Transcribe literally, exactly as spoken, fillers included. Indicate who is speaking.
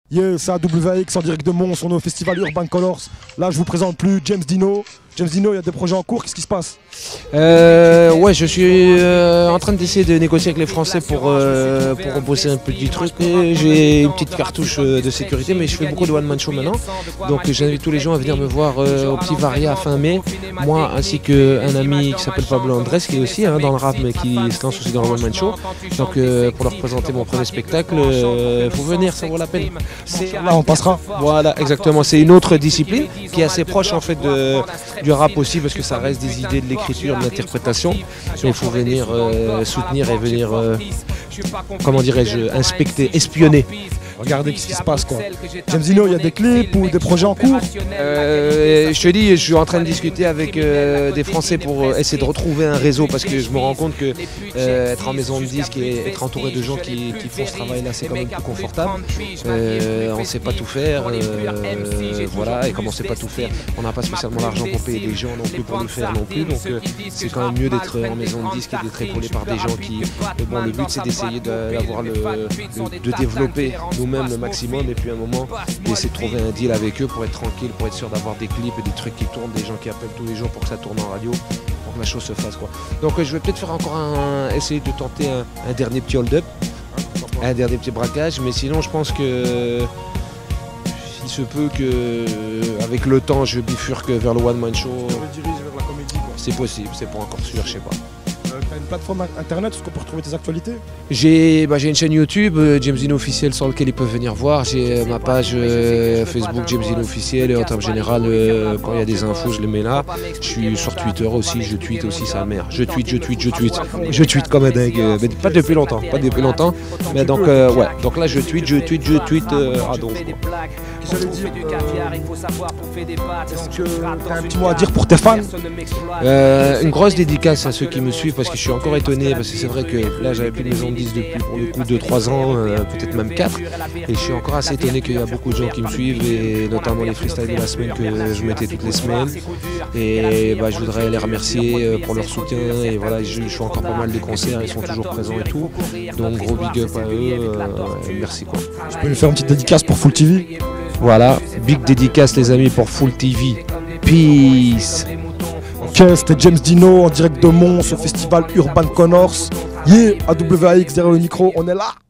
Speaker 1: Yeah, c'est A W A X en direct de Mons, on est au festival Urban Colors. Là, je vous présente plus James Dino. James Dino, il y a des projets en cours, qu'est-ce qui se passe?
Speaker 2: euh, Ouais, je suis euh, en train d'essayer de négocier avec les Français pour, euh, pour bosser un petit truc. J'ai une petite cartouche de sécurité, mais je fais beaucoup de one-man show maintenant. Donc j'invite tous les gens à venir me voir euh, au Petit Varia fin mai. Moi, ainsi qu'un ami qui s'appelle Pablo Andrés, qui est aussi hein, dans le rap, mais qui se lance aussi dans le one-man show. Donc euh, pour leur présenter mon premier spectacle, il euh, faut venir, ça vaut la peine.
Speaker 1: Là, on passera.
Speaker 2: Voilà, exactement. C'est une autre discipline qui est assez proche en fait de, du rap aussi, parce que ça reste des idées de l'écriture, de l'interprétation. Mais il faut venir euh, soutenir et venir, euh, comment dirais-je, inspecter, espionner.
Speaker 1: Regardez ce qui se passe quoi. James Dino, il y a des clips ou des projets en cours?
Speaker 2: euh, Je te dis, je suis en train de discuter avec euh, des Français pour essayer de retrouver un réseau, parce que je me rends compte que euh, être en maison de disques et être entouré de gens qui, qui font ce travail-là, c'est quand même plus confortable. Euh, on ne sait pas tout faire, euh, voilà, et comme on ne sait pas tout faire, on n'a pas spécialement l'argent pour payer des gens non plus pour le faire non plus. Donc euh, c'est quand même mieux d'être en maison de disques et d'être épaulé par des gens qui. Bon, le but c'est d'essayer d'avoir le, de, de développer nous-mêmes le maximum, et puis à un moment d'essayer de trouver un deal avec eux pour être tranquille, pour être sûr d'avoir des clips et des trucs qui tournent, des gens qui appellent tous les jours pour que ça tourne en radio, pour que la chose se fasse quoi. Donc euh, je vais peut-être faire encore un, essayer de tenter un, un dernier petit hold-up, un dernier petit braquage, mais sinon je pense que il se peut que avec le temps je bifurque vers le one man show. C'est possible, c'est pas encore sûr, je sais pas.
Speaker 1: T'as une plateforme internet où on peut retrouver tes actualités?
Speaker 2: J'ai bah, une chaîne YouTube, euh, James Dino officiel, sur laquelle ils peuvent venir voir. J'ai euh, ma page euh, Facebook James Dino officiel, et en termes général, euh, quand il y a des infos, je les mets là. Je suis sur Twitter aussi, je tweete aussi, sa mère. Je tweete, je tweete, je tweete. Je tweete comme un dingue, euh, mais pas depuis longtemps, pas depuis longtemps. Mais donc, euh, ouais, donc là je tweete, je tweete, je tweete euh, à donf.
Speaker 1: J'allais dire, euh, est-ce que t'as un petit mot à dire pour tes fans?
Speaker 2: euh, Une grosse dédicace à ceux qui me suivent, parce que je suis encore étonné, parce que c'est vrai que là j'avais plus de maison de disques depuis pour le coup deux trois ans, euh, peut-être même quatre, et je suis encore assez étonné qu'il y a beaucoup de gens qui me suivent, et notamment les freestyles de la semaine que je mettais toutes les semaines, et bah, je voudrais les remercier pour leur soutien, et voilà, je, je fais encore pas mal de concerts, ils sont toujours présents et tout, donc gros big up à eux, euh, merci quoi.
Speaker 1: Je peux lui faire une petite dédicace pour Full T V?
Speaker 2: Voilà, big dédicace les amis pour Full T V. Peace.
Speaker 1: Ok, c'était James Dino en direct de Mons au festival Urban Colors. Yeah, A W A X derrière le micro, on est là.